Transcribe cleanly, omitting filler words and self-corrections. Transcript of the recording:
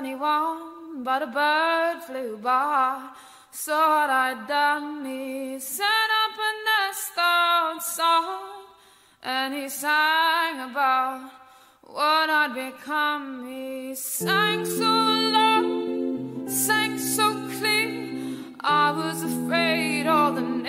21, but a bird flew by. So what I'd done, he set up a nest outside, and he sang about what I'd become. He sang so low, sang so clear, I was afraid all the